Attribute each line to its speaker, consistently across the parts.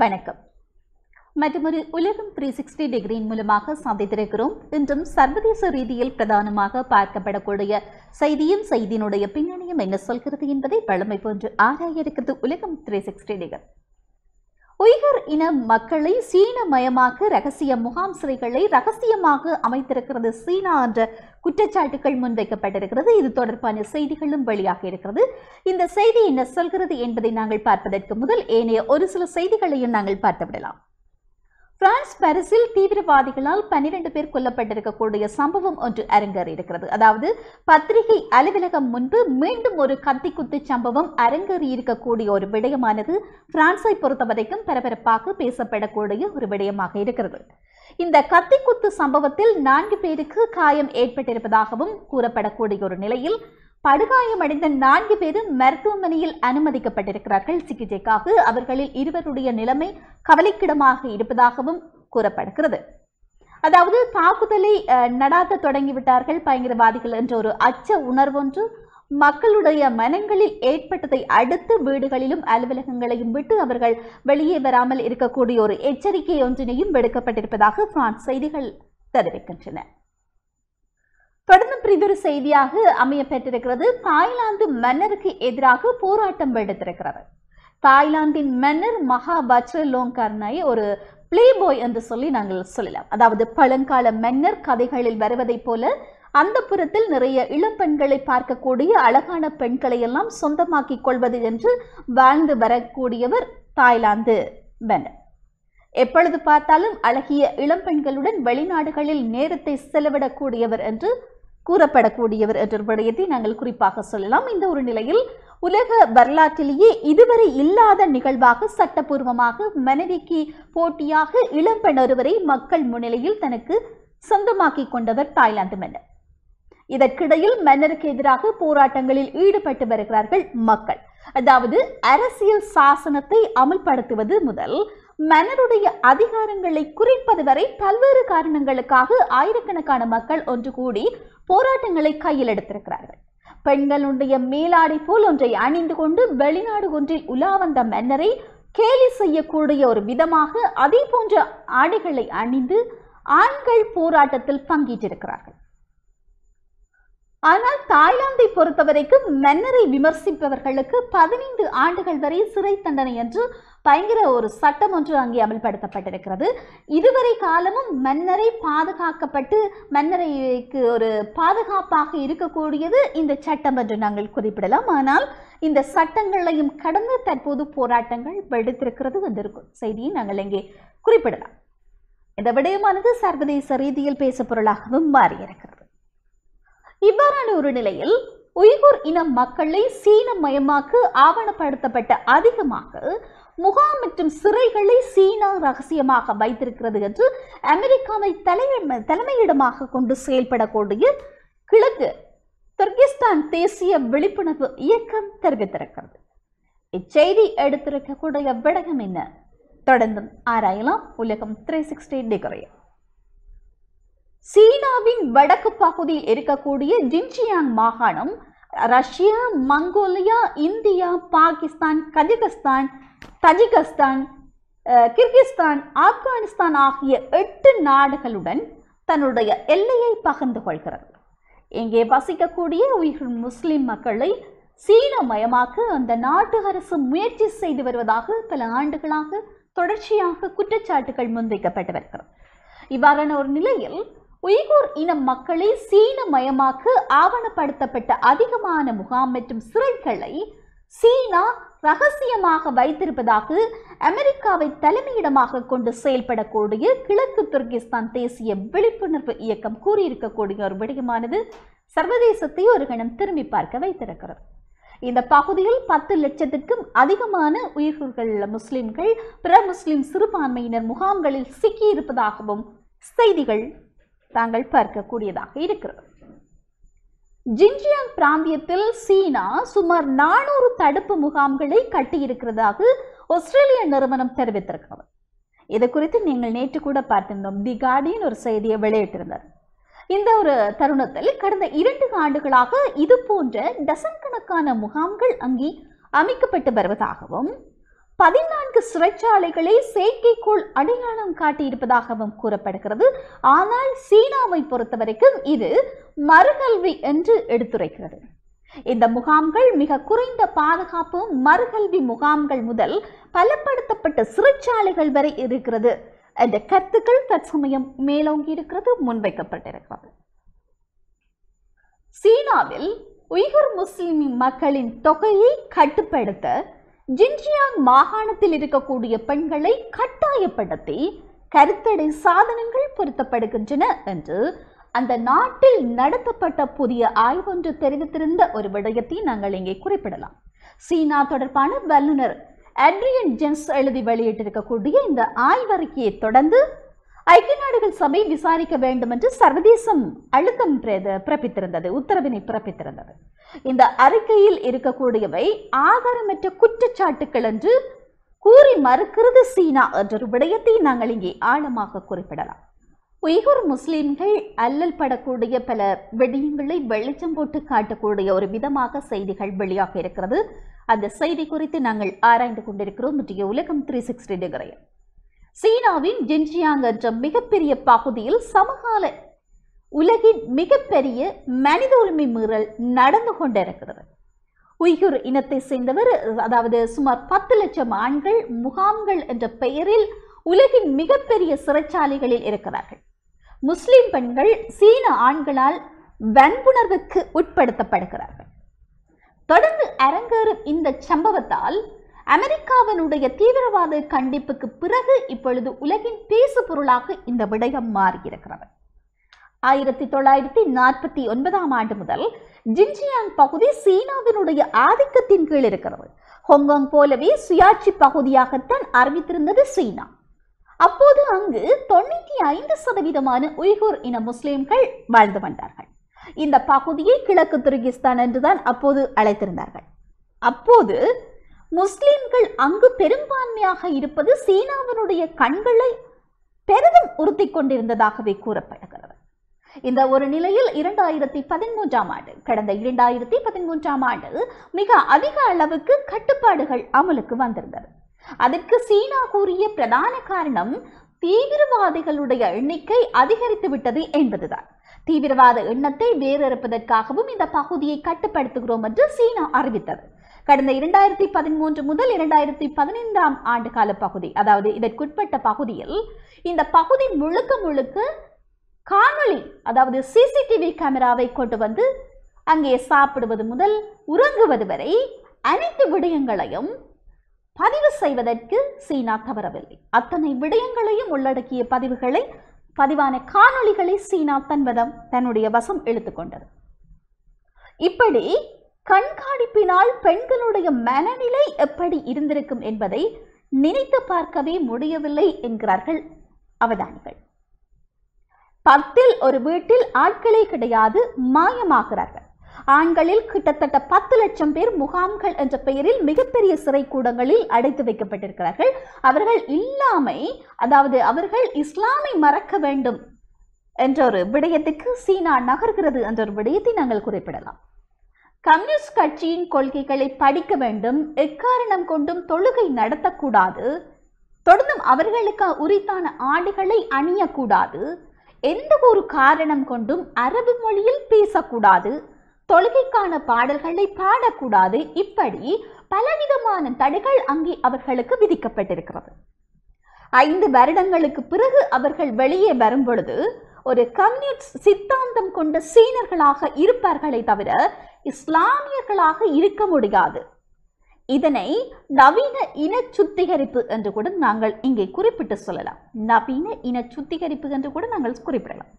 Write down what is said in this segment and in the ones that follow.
Speaker 1: வணக்கம். மற்றொரு உலகம் 360 டிகிரியின் மூலமாக சந்தித்திருக்கிறோம். இன்றும் சர்வதேச ரீதியில் பிரதானமாக பார்க்கப்படக்கூடிய செய்தியினுடைய பின்னணியும் என்ன சொல்கிறது என்பதை வழமை போன்று ஆராய இருக்கிறது உலகம் 360 டிகிரி. உய்கர் இன மக்களை சீன மயமாக்க ரகசிய முகாம் சிறைகளை ரகசியமாக அமைத்திருக்கிறது சீனா என்ற குற்றச்சாட்டுகள் முன்வைக்கப்பட்டிருக்கிறது. இது தொடர்பான செய்திகளும் வெளியாக இருக்கிறது. இந்த செய்தி என்ன சொல்கிறது என்பதை நாங்கள் பார்ப்பதற்கு முதல் ஏனைய ஒரு சில செய்திகளையும் நாங்கள் பார்த்துவிடலாம். பிரான்ஸ் பாரிஸில் தீவிரவாதிகளால் 12 பேர் கொல்லப்பட்டிருக்கக்கூடிய சம்பவம் ஒன்று அரங்கேறியிருக்கிறது. அதாவது பத்திரிகை அலுவலகம் முன்பு மீண்டும் ஒரு கத்திக்குத்து சம்பவம் அரங்கேறி இருக்கக்கூடிய ஒரு விடயமானது பிரான்ஸை பொறுத்தவரைக்கும் பரபரப்பாக பேசப்படக்கூடிய ஒரு விடயமாக இருக்கிறது. இந்த கத்திக்குத்து சம்பவத்தில் 4 பேருக்கு காயம் ஏற்பட்டிருப்பதாகவும் கூறப்படக்கூடிய ஒரு நிலையில் படுகாயமடைந்த 4 பேரும் மருத்துவமனையில் அனுமதிக்கப்பட்டிருக்கிறார்கள் சிகிச்சைக்காக. அவர்களில் 2 நிலைமை கவலைக்கிடமாக இருப்பதாகவும் கூறப்படுகிறது. அதாவது தாக்குதலை நடாத்த தொடங்கிவிட்டார்கள் பயங்கரவாதிகள் என்ற ஒரு அச்ச உணர்வொன்று மக்களுடைய மனங்களில் ஏற்பட்டதை அடுத்து வீடுகளிலும் அலுவலகங்களையும் விட்டு அவர்கள் வெளியே வராமல் இருக்கக்கூடிய ஒரு எச்சரிக்கை ஒன்றினையும் விடுக்கப்பட்டிருப்பதாக பிரான்ஸ் செய்திகள் தெரிவிக்கின்றன. தொடர்ந்து பிரிதொரு செய்தியாக அமைய பெற்றிருக்கிறது. தாய்லாந்து மன்னருக்கு எதிராக போராட்டம் வெடித்திருக்கிறது. தாய்லாந்தின் மன்னர் மகா வஜ்ரலோங்கர்னை ஒரு பிளே பாய் என்று சொல்லி நாங்கள் சொல்லலாம். அதாவது பழங்கால மன்னர் கதைகளில் வருவதை போல அந்த புறத்தில் நிறைய இளம் பெண்களை பார்க்கக்கூடிய அழகான பெண்களை எல்லாம் சொந்தமாக்கிக் கொள்வது என்று வாழ்ந்து வரக்கூடியவர் தாய்லாந்து மன்னர். எப்பொழுது பார்த்தாலும் அழகிய இளம் பெண்களுடன் வெளிநாடுகளில் நேரத்தை செலவிடக்கூடியவர் என்று கூறப்படக்கூடியவர் என்ற விடயத்தை நாங்கள் குறிப்பாக சொல்லலாம். இந்த ஒரு நிலையில் உலக வரலாற்றிலேயே இதுவரை இல்லாத நிகழ்வாக சட்டப்பூர்வமாக மனைவிக்கு போட்டியாக இளம் பெண் ஒருவரை மக்கள் முன்னிலையில் தனக்கு சொந்தமாக்கி கொண்டவர் தாய்லாந்து மன்னர். இதற்கிடையில் மன்னருக்கு எதிராக போராட்டங்களில் ஈடுபட்டு வருகிறார்கள் மக்கள். அதாவது அரசியல் சாசனத்தை அமல்படுத்துவது முதல் மன்னருடைய அதிகாரங்களை குறைப்பது வரை பல்வேறு காரணங்களுக்காக ஆயிரக்கணக்கான மக்கள் ஒன்று கூடி போராட்டங்களை கையில் எடுத்திருக்கிறார்கள். பெண்களுடைய மேலாடை போல் ஒன்றை அணிந்து கொண்டு வெளிநாடு ஒன்றில் உலா வந்த மன்னரை கேலி செய்யக்கூடிய ஒரு விதமாக அதே போன்ற ஆடைகளை அணிந்து ஆண்கள் போராட்டத்தில் பங்கேற்றிருக்கிறார்கள். ஆனால் தாய்லாந்தை பொறுத்தவரைக்கும் மன்னரை விமர்சிப்பவர்களுக்கு 15 ஆண்டுகள் வரை சிறை தண்டனை என்று பயங்கர ஒரு சட்டம் ஒன்று அங்கே அமல்படுத்தப்பட்டிருக்கிறது. இதுவரை காலமும் மன்னரை பாதுகாக்கப்பட்டு மன்னரைக்கு ஒரு பாதுகாப்பாக இருக்கக்கூடியது இந்த சட்டம் என்று நாங்கள் குறிப்பிடலாம். ஆனால் இந்த சட்டங்களையும் கடந்து தற்போது போராட்டங்கள் வெடித்திருக்கிறது என்ற செய்தியை நாங்கள் இங்கே குறிப்பிடலாம். இந்த விடயமானது சர்வதேச ரீதியில் பேசுபொருளாகவும் மாறியிருக்கிறது. இவ்வாறான ஒரு நிலையில் உய்குர் இன மக்களை சீன மயமாக்கு ஆவணப்படுத்தப்பட்ட அதிகமாக முகாம் மற்றும் சிறைகளை சீனா ரகசியமாக வைத்திருக்கிறது என்று அமெரிக்காவை தலைமையிடமாக கொண்டு செயல்படக்கூடிய கிழக்கு துர்கிஸ்தான் தேசிய விழிப்புணர்வு இயக்கம் தெரிவித்திருக்கிறது. இச்செய்தி எடுத்திருக்கக்கூடிய விடயம் என்ன? தொடர்ந்தும் ஆராயலாம் உலகம் 360 டிகிரி. சீனாவின் வடக்கு பகுதியில் இருக்கக்கூடிய ஜின்ஜியாங் மாகாணம் Russia, Mongolia, India, Pakistan, Kazakhstan, Tajikistan, Kyrgyzstan, Afghanistan ஆகிய 8 நாடுகளுடன் தன்னுடைய எல்லையை பகிர்ந்து கொள்கிறது. இங்கே வசிக்கக்கூடிய உய்குர் முஸ்லிம் மக்களை சீன மயமாக்க அந்த நாட்டு அரசு முயற்சி செய்து வருவதாக பல ஆண்டுகளாக தொடர்ச்சியாக குற்றச்சாட்டுகள் முன்வைக்கப்பட்டு வருகிறது. இவ்வாறான ஒரு நிலையில் உய்குர் இன மக்களை சீன மயமாக்க ஆவணப்படுத்தப்பட்ட அதிகமான முகாம் மற்றும் சிறைகளை சீனா ரகசியமாக வைத்திருப்பதாக அமெரிக்காவை தலைமையிடமாக கொண்டு செயல்படக்கூடிய கிழக்கு துர்கிஸ்தான் தேசிய விழிப்புணர்வு இயக்கம் கூறியிருக்கக்கூடிய ஒரு விடயமானது சர்வதேசத்தை ஒரு கணம் திரும்பி பார்க்க வைத்திருக்கிறது. இந்த பகுதியில் 10 லட்சத்திற்கும் அதிகமான உய்குர்கள் முஸ்லிம்கள் பிற முஸ்லிம் சிறுபான்மையினர் முகாம்களில் சிக்கியிருப்பதாகவும் செய்திகள் தாங்கள் பார்க்கக்கூடியதாக இருக்கிறது. ஜின்ஜியாங் பிராந்தியத்தில் சீனா சுமார் 400 தடுப்பு முகாம்களை கட்டியிருக்கிறதாக ஆஸ்திரேலிய நிறுவனம் தெரிவித்திருக்கிறது. இது குறித்து நீங்கள் நேற்று கூட பார்த்திருந்தோம். தி கார்டியன் ஒரு செய்தியை வெளியிட்டிருந்தார். இந்த ஒரு தருணத்தில் கடந்த 2 ஆண்டுகளாக இது போன்ற டசன் கணக்கான முகாம்கள் அங்கே அமைக்கப்பட்டு வருவதாகவும் 14 சிறைச்சாலைகளை செயற்கைக்கோள் அடையாளம் காட்டியிருப்பதாகவும் கூறப்படுகிறது. ஆனால் சீனாவை பொறுத்தவரைக்கும் இது மறுகல்வி என்று எடுத்துரைக்கிறது. இந்த முகாம்கள் மிக குறைந்த பாதுகாப்பு மறுகல்வி முகாம்கள் முதல் பலப்படுத்தப்பட்ட சிறைச்சாலைகள் வரை இருக்கிறது என்ற கருத்துக்கள் தற்சமயம் மேலோங்கி இருக்கிறது, முன்வைக்கப்பட்டிருக்கிறது. சீனாவில் உய்குர் முஸ்லிம் மக்களின் தொகையை கட்டுப்படுத்த ஜின்ஜியாங் மாகாணத்தில் இருக்கக்கூடிய பெண்களை கட்டாயப்படுத்தி கருத்தடை சாதனங்கள் பொருத்தப்படுகின்றன என்று அந்த நாட்டில் நடத்தப்பட்ட புதிய ஆய்வொன்று தெரிவித்திருந்த ஒரு விடயத்தை நாங்கள் இங்கே குறிப்பிடலாம். சீனா தொடர்பான வல்லுநர் அட்ரியன் ஜென்ஸ் எழுதி வெளியிட்டிருக்கக்கூடிய இந்த ஆய்வறிக்கையை தொடர்ந்து ஐக்கிய நாடுகள் சபை விசாரிக்க வேண்டும் என்று சர்வதேசம் அழுத்தம் பிறப்பித்திருந்தது, உத்தரவினை பிறப்பித்திருந்தது. இந்த அறிக்கையில் இருக்கக்கூடியவை ஆதாரமற்ற குற்றச்சாட்டுக்கள் என்று கூறி மறுக்கிறது சீனா என்ற விடயத்தை நாங்கள் இங்கே ஆழமாக குறிப்பிடலாம். உய்குர் முஸ்லிம்கள் அல்லல் படக்கூடிய பல விடயங்களை வெளிச்சம் போட்டு காட்டக்கூடிய ஒரு விதமாக செய்திகள் வெளியாக இருக்கிறது. அந்த செய்தி குறித்து நாங்கள் ஆராய்ந்து கொண்டிருக்கிறோம். இன்றைய உலகம் 360 டிகிரி. சீனாவின் ஜின்ஜியாங் என்ற மிகப்பெரிய பகுதியில் சமகால உலகின் மிகப்பெரிய மனித உரிமை மீறல் நடந்து கொண்டிருக்கிறது. உய்குர் இனத்தை சேர்ந்தவர், அதாவது சுமார் 10 லட்சம் ஆண்கள் முகாம்கள் என்ற பெயரில் உலகின் மிகப்பெரிய சிறைச்சாலைகளில் இருக்கிறார்கள். முஸ்லிம் பெண்கள் சீன ஆண்களால் வன்புணர்வுக்கு உட்படுத்தப்படுகிறார்கள். தொடர்ந்து அரங்கேறும் இந்த சம்பவத்தால் அமெரிக்காவினுடைய தீவிரவாத கண்டிப்புக்கு பிறகு இப்பொழுது உலகின் பேசு பொருளாக இந்த விடயம் மாறியிருக்கிறது. 1949ஆம் ஆண்டு முதல் ஜின்ஜியாங் பகுதி சீனாவினுடைய ஆதிக்கத்தின் கீழ் இருக்கிறது. ஹாங்காங் போலவே சுயாட்சி பகுதியாகத்தான் அறிவித்திருந்தது சீனா. அப்போது அங்கு 95% உய்குர் இன முஸ்லிம்கள் வாழ்ந்து வந்தார்கள். இந்த பகுதியை கிழக்கு துருக்கிஸ்தான் என்றுதான் அப்போது அழைத்திருந்தார்கள். அப்போது முஸ்லிம்கள் அங்கு பெரும்பான்மையாக இருப்பது சீனாவினுடைய கண்களை பெரிதும் உறுத்தி கொண்டிருந்ததாகவே கூறப்படுகிறது. இந்த ஒரு நிலையில் 2013ஆம் ஆண்டு, கடந்த 2013ஆம் ஆண்டு மிக அதிக அளவுக்கு கட்டுப்பாடுகள் அமலுக்கு வந்திருந்தது. அதற்கு சீனா கூறிய பிரதான காரணம் தீவிரவாதிகளுடைய எண்ணிக்கை அதிகரித்து விட்டது என்பதுதான். தீவிரவாத எண்ணத்தை வேறறுப்பதற்காகவும் இந்த பகுதியை கட்டுப்படுத்துகிறோம் என்று சீனா அறிவித்தது. கடந்த 2013 முதல் 2015ஆம் ஆண்டு கால பகுதி, அதாவது இதற்குட்பட்ட பகுதியில் இந்த பகுதி முழுக்க முழுக்க காணொளி, அதாவது சிசிடிவி கேமராவை கொண்டு வந்து அங்கே சாப்பிடுவது முதல் உறங்குவது வரை அனைத்து விடயங்களையும் பதிவு செய்வதற்கு சீனா தவறவில்லை. அத்தனை விடயங்களையும் உள்ளடக்கிய பதிவான காணொளிகளை சீனா தன்னுடைய வசம் இழுத்துக்கொண்டது. இப்படி கண்காணிப்பினால் பெண்களுடைய மனநிலை எப்படி இருந்திருக்கும் என்பதை நினைத்து பார்க்கவே முடியவில்லை என்கிறார்கள் அவதானிகள். 10இல் ஒரு வீட்டில் ஆட்களே கிடையாது, மாயமாகிறார்கள். ஆண்களில் கிட்டத்தட்ட 10 லட்சம் பேர் முகாம்கள் என்ற பெயரில் மிகப்பெரிய சிறை கூடங்களில் அடைத்து வைக்கப்பட்டிருக்கிறார்கள். அவர்கள் இல்லாமை, அதாவது அவர்கள் இஸ்லாமை மறக்க வேண்டும் என்ற ஒரு விடயத்துக்கு சீனா நகர்கிறது என்ற ஒரு விடயத்தை நாங்கள் குறிப்பிடலாம். கம்யூனிஸ்ட் கட்சியின் கொள்கைகளை படிக்க வேண்டும், எக்காரணம் கொண்டும் தொழுகை நடத்தக்கூடாது, தொடர்ந்தும் அவர்களுக்கு உரித்தான ஆடைகளை அணியக்கூடாது, எந்த ஒரு காரணம் கொண்டும் அரபு மொழியில் பேசக்கூடாது, தொழுகைக்கான பாடல்களை பாடக்கூடாது, இப்படி பலவிதமான தடைகள் அங்கே அவர்களுக்கு விதிக்கப்பட்டிருக்கிறது. 5 வருடங்களுக்கு பிறகு அவர்கள் வெளியே வரும் பொழுது ஒரு கம்யூனிஸ்ட் சித்தாந்தம் கொண்ட சீனர்களாக இருப்பார்களே தவிர இஸ்லாமியர்களாக இருக்க முடியாது. இதனை நவீன இன சுத்திகரிப்பு என்று கூட நாங்கள் இங்கே குறிப்பிட்டு சொல்லலாம். நவீன இன சுத்திகரிப்பு என்று கூட நாங்கள் குறிப்பிடலாம்.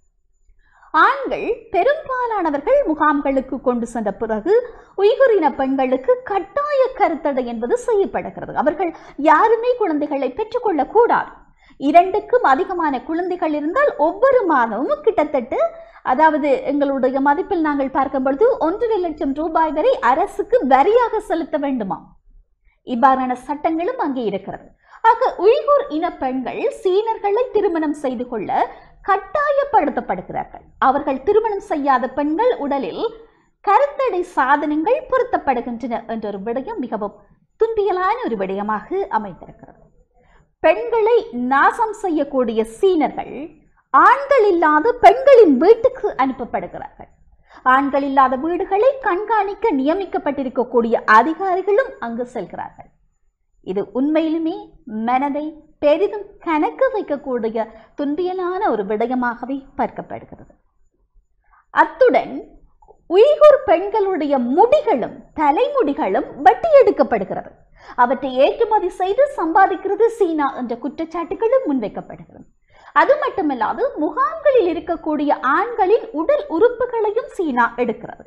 Speaker 1: ஆண்கள் பெரும்பாலானவர்கள் முகாம்களுக்கு கொண்டு சென்ற பிறகு உய்குர் இன பெண்களுக்கு கட்டாய கருத்தடை என்பது செய்யப்படுகிறது. அவர்கள் யாருமே குழந்தைகளை பெற்றுக்கொள்ளக் கூடாது. 2க்கும் அதிகமான குழந்தைகள் இருந்தால் ஒவ்வொரு மாதமும் கிட்டத்தட்ட, அதாவது எங்களுடைய மதிப்பில் நாங்கள் பார்க்கும் பொழுது 1.5 லட்சம் ரூபாய் வரை அரசுக்கு வரியாக செலுத்த வேண்டுமா? இவ்வாறான சட்டங்களும் அங்கே இருக்கிறது. ஆக உய்குர் இன பெண்கள் சீனர்களை திருமணம் செய்து கொள்ள கட்டாயப்படுத்தப்படுகிறார்கள். அவர்கள் திருமணம் செய்யாத பெண்கள் உடலில் கருத்தடை சாதனங்கள் பொருத்தப்படுகின்றன என்ற ஒரு விடயம் மிகவும் துன்பியலான ஒரு விடயமாக அமைந்திருக்கிறது. பெண்களை நாசம் செய்யக்கூடிய சீனர்கள் ஆண்கள் இல்லாத பெண்களின் வீட்டுக்கு அனுப்பப்படுகிறார்கள். ஆண்கள் இல்லாத வீடுகளை கண்காணிக்க நியமிக்கப்பட்டிருக்கக்கூடிய அதிகாரிகளும் அங்கு செல்கிறார்கள். இது உண்மையிலுமே மனதை பெரிதும் கணக்கு வைக்கக்கூடிய துன்பியலான ஒரு விடயமாகவே பார்க்கப்படுகிறது. அத்துடன் உய்குர் பெண்களுடைய முடிகளும் தலைமுடிகளும் வெட்டி எடுக்கப்படுகிறது. அவற்றை ஏற்றுமதி செய்து சம்பாதிக்கிறது சீனா என்ற குற்றச்சாட்டுகளும் முன்வைக்கப்படுகிறது. அது மட்டுமல்லாது முகாம்களில் இருக்கக்கூடிய ஆண்களின் உடல் உறுப்புகளையும் சீனா எடுக்கிறது.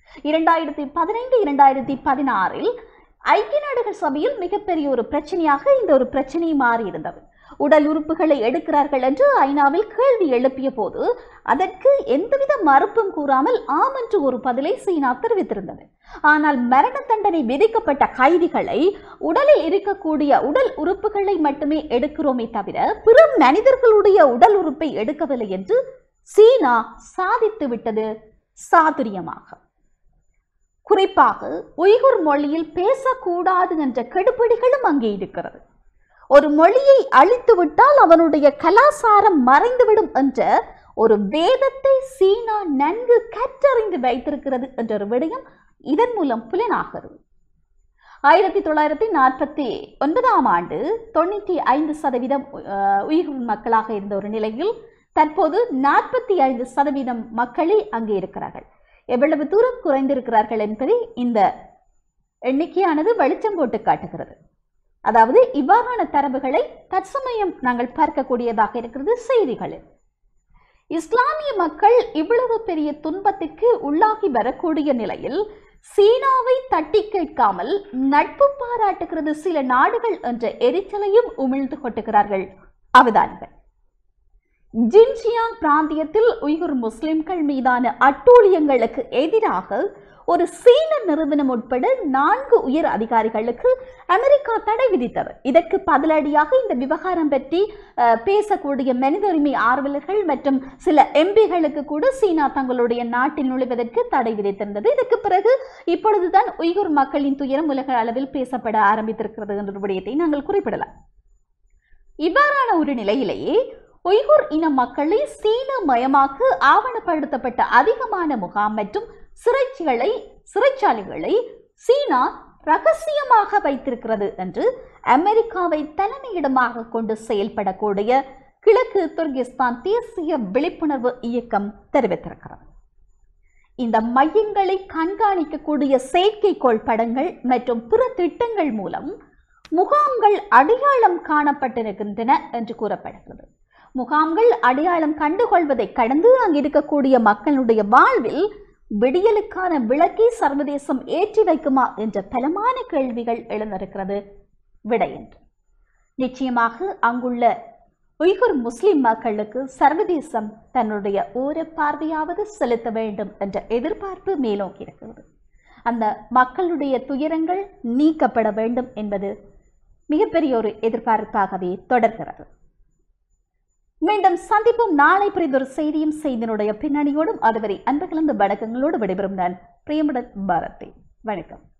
Speaker 1: 2015-2016 ஐக்கிய நாடுகள் சபையில் மிகப்பெரிய ஒரு பிரச்சனையாக இந்த ஒரு பிரச்சனை மாறியிருந்தது. உடல் உறுப்புகளை எடுக்கிறார்கள் என்று ஐநாவில் கேள்வி எழுப்பிய போது அதற்கு எந்தவித மறுப்பும் கூறாமல் ஆம் என்று ஒரு பதிலை சீனா தெரிவித்திருந்தது. ஆனால் மரண தண்டனை விதிக்கப்பட்ட கைதிகளை உடலில் இருக்கக்கூடிய உடல் உறுப்புகளை மட்டுமே எடுக்கிறோமே தவிர பிற மனிதர்களுடைய உடல் உறுப்பை எடுக்கவில்லை என்று சீனா சாதித்து விட்டது சாதுரியமாக. குறிப்பாக உய்குர் மொழியில் பேசக்கூடாது என்ற கெடுபிடிகளும் அங்கே இருக்கிறது. ஒரு மொழியை அழித்து விட்டால் அவனுடைய கலாசாரம் மறைந்துவிடும் என்ற ஒரு வேதத்தை சீனா நன்கு கற்றறிந்து வைத்திருக்கிறது என்ற ஒரு விடயம் இதன் மூலம் புலனாகிறது. 1949 ஆண்டு 95% உய்குர் மக்களாக இருந்த ஒரு நிலையில் தற்போது 45% மக்களே அங்கே இருக்கிறார்கள். எவ்வளவு தூரம் குறைந்திருக்கிறார்கள் என்பதை இந்த எண்ணிக்கையானது வெளிச்சம் போட்டு காட்டுகிறது. அதாவது இவ்வாறான தரவுகளை தற்சமயம் நாங்கள் பார்க்கக்கூடியதாக இருக்கிறது செய்திகளில். இஸ்லாமிய மக்கள் இவ்வளவு பெரிய துன்பத்திற்கு உள்ளாகி வரக்கூடிய நிலையில் சீனாவை தட்டி கேட்காமல் நட்பு பாராட்டுகிறது சில நாடுகள் என்ற எரிச்சலையும் உமிழ்ந்து கொட்டுகிறார்கள் அவதானிகள். ஜின்ஜியாங் பிராந்தியத்தில் உய்குர் முஸ்லிம்கள் மீதான அட்டூழியங்களுக்கு எதிராக ஒரு சீன நிறுவனம் உட்பட 4 உயர் அதிகாரிகளுக்கு அமெரிக்கா தடை விதித்தது. இதற்கு பதிலடியாக இந்த விவகாரம் பற்றி பேசக்கூடிய மனித உரிமை ஆர்வலர்கள் மற்றும் சில எம்பிகளுக்கு கூட சீனா தங்களுடைய நாட்டில் நுழைவதற்கு தடை விதித்திருந்தது. இதற்கு பிறகு இப்பொழுதுதான் உய்குர் மக்களின் துயரம் உலக அளவில் பேசப்பட ஆரம்பித்திருக்கிறது என்ற விடயத்தை நாங்கள் குறிப்பிடலாம். இவ்வாறான ஒரு நிலையிலேயே உய்குர் இன மக்களை சீன மயமாக்க ஆவணப்படுத்தப்பட்ட அதிகமான முகாம் மற்றும் சிறைச்சாலைகளை சீனா ரகசியமாக வைத்திருக்கிறது என்று அமெரிக்காவை தலைமையிடமாக கொண்டு செயல்படக்கூடிய கிழக்கு துர்கிஸ்தான் தேசிய விழிப்புணர்வு இயக்கம் தெரிவித்திருக்கிறது. இந்த மையங்களை கண்காணிக்கக்கூடிய செயற்கைக்கோள் படங்கள் மற்றும் பிற திட்டங்கள் மூலம் முகாம்கள் அடையாளம் காணப்பட்டிருக்கின்றன என்று கூறப்படுகிறது. முகாம்கள் அடையாளம் கண்டுகொள்வதை கடந்து அங்கு இருக்கக்கூடிய மக்களுடைய வாழ்வில் விடியலுக்கான விளக்கை சர்வதேசம் ஏற்றி வைக்குமா என்ற பலமான கேள்விகள் எழுந்திருக்கிறது விடையென்று. நிச்சயமாக அங்குள்ள உய்குர் முஸ்லிம் மக்களுக்கு சர்வதேசம் தன்னுடைய ஒரு பார்வையாவது செலுத்த வேண்டும் என்ற எதிர்பார்ப்பு மேலோக்கி இருக்கிறது. அந்த மக்களுடைய துயரங்கள் நீக்கப்பட வேண்டும் என்பது மிகப்பெரிய ஒரு எதிர்பார்ப்பாகவே தொடர்கிறது. மீண்டும் சந்திப்போம் நாளை புரிந்தொரு செய்தியும் செய்தியினுடைய பின்னணியோடும். அதுவரை அன்பு கலந்த வணக்கங்களோடு விடைபெறும் நான் பிரியமுடன் பாரதி. வணக்கம்.